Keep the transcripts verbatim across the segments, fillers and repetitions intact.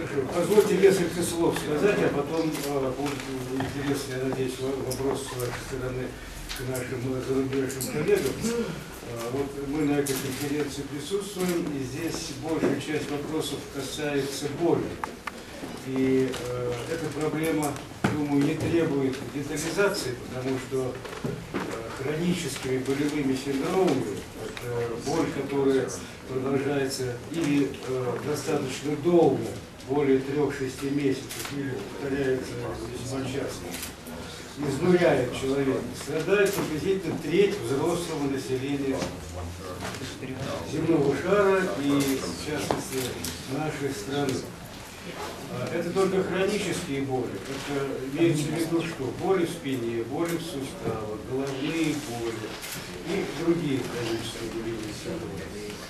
Хорошо. Позвольте несколько слов сказать, а потом э, будет интересно, я надеюсь, вопрос с вашей стороны к нашим зарубежным коллегам. Э, вот мы на этой конференции присутствуем, и здесь большая часть вопросов касается боли. И э, эта проблема, думаю, не требует детализации, потому что э, хроническими болевыми синдромами, это боль, которая продолжается или э, достаточно долго, более трех-шести месяцев, или повторяется весьма часто, изнуряет человека, страдает приблизительно треть взрослого населения земного шара и, в частности, нашей страны. Это только хронические боли. Это имеется в виду, что боли в спине, боли в суставах, головные боли и другие хронические болевые синдромы.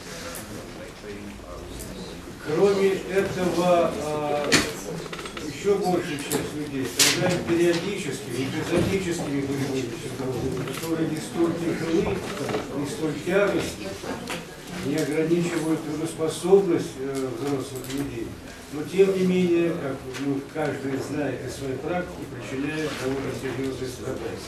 Кроме этого, еще большая часть людей страдает периодическими, эпизодическими болевыми синдромами, которые не столь тяжелы, не столь тягостны, не ограничивают трудоспособность взрослых людей. Но тем не менее, как ну, каждый знает из своей практики, причиняет довольно серьезные страдания.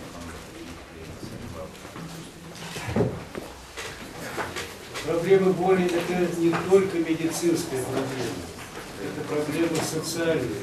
Проблема боли – это не только медицинская проблема, это проблема социальная.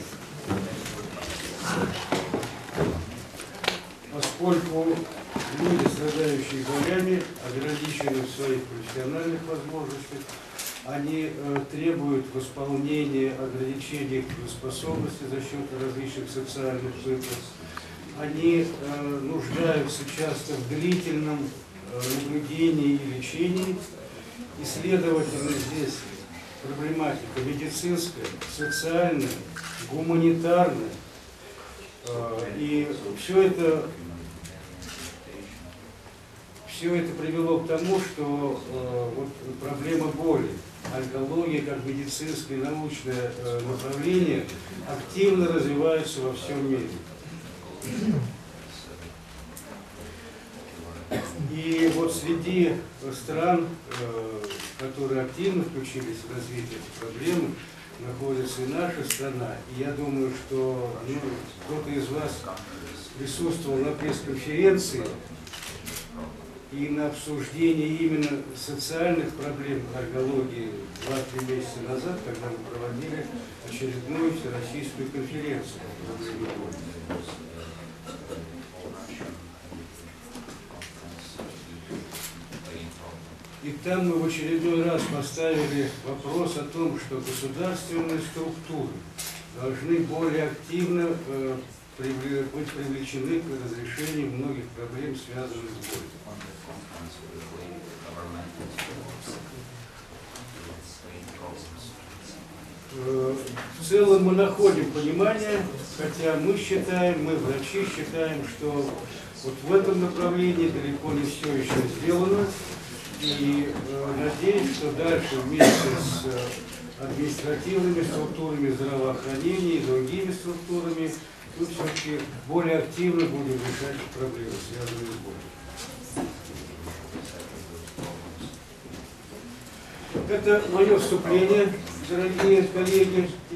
Поскольку люди, страдающие болями, ограничены в своих профессиональных возможностях, они э, требуют восполнения ограничений трудоспособности за счет различных социальных выплат. Они э, нуждаются часто в длительном э, наблюдении и лечении. И, следовательно, здесь проблематика медицинская, социальная, гуманитарная. Э, и все это, все это привело к тому, что э, вот, проблема боли, онкология как медицинское и научное э, направление активно развивается во всем мире. И вот среди стран, э, которые активно включились в развитие этой проблемы, находится и наша страна. И я думаю, что ну, кто-то из вас присутствовал на пресс-конференции и на обсуждении именно социальных проблем онкологии два-три месяца назад, когда мы проводили очередную всероссийскую конференцию по проблеме боли. И там мы в очередной раз поставили вопрос о том, что государственные структуры должны более активно э, быть привлечены к разрешению многих проблем, связанных с болью. В целом мы находим понимание, хотя мы считаем, мы врачи считаем, что вот в этом направлении далеко не все еще сделано. И э, надеюсь, что дальше вместе с э, административными структурами здравоохранения и другими структурами мы все-таки более активно будем решать проблемы, связанные с болью. Это мое вступление, дорогие коллеги,